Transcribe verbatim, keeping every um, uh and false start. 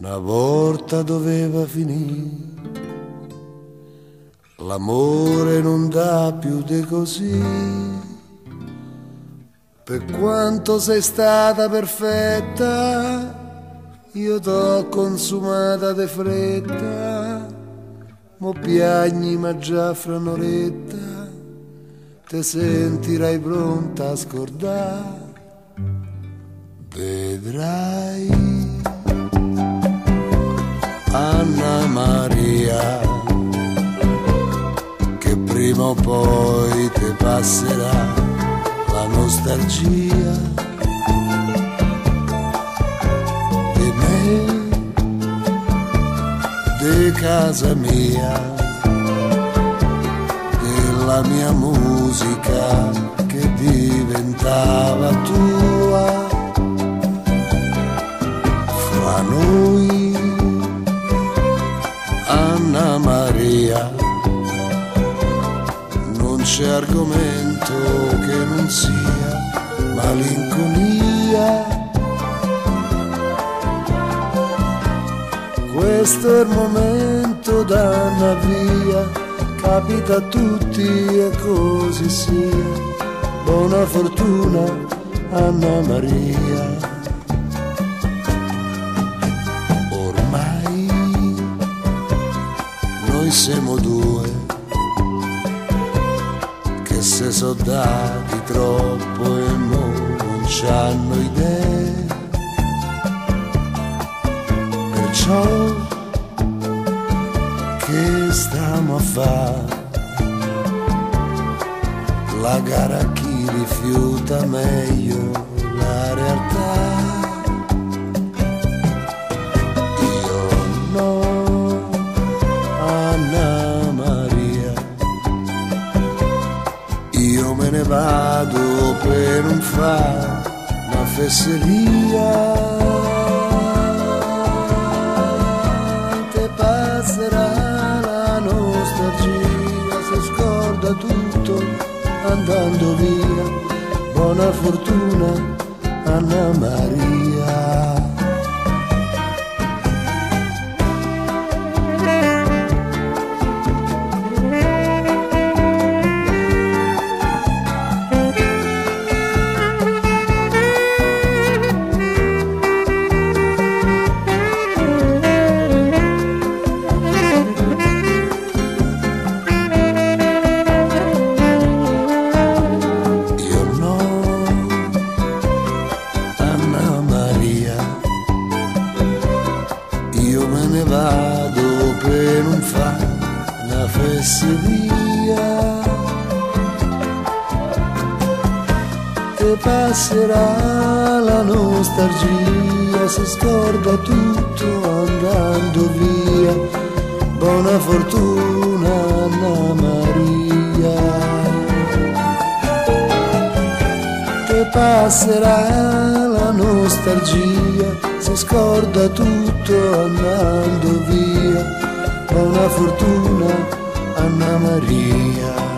Una volta doveva finire, l'amore non dà più di così. Per quanto sei stata perfetta, io t'ho consumata de fretta. Mo piagni ma già fra un'oretta te sentirai pronta a scordare. Vedrai Anna Maria che prima o poi te passerà la nostalgia di me, di casa mia, della mia musica che diventava tua. Fra noi Anna Maria non c'è argomento che non sia malinconia. Questo è il momento d'andar via, capita a tutti e così sia. Buona fortuna Anna Maria. Ormai noi siamo due che se so dati troppo e mo non c'hanno idee. Perciò che stiamo a fare? La gara a chi rifiuta meglio la realtà. Io no, Anna Maria, io me ne vado per non fare una fesseria. Passerà la nostalgia, si scorda tutto andando via. Buona fortuna Anna Maria. Io me ne vado per non fare una fesseria. Te passerà la nostalgia, si scorda tutto andando via. Buona fortuna Anna Maria. Te passerà la nostalgia, si scorda tutto andando via. Buona fortuna Anna Maria.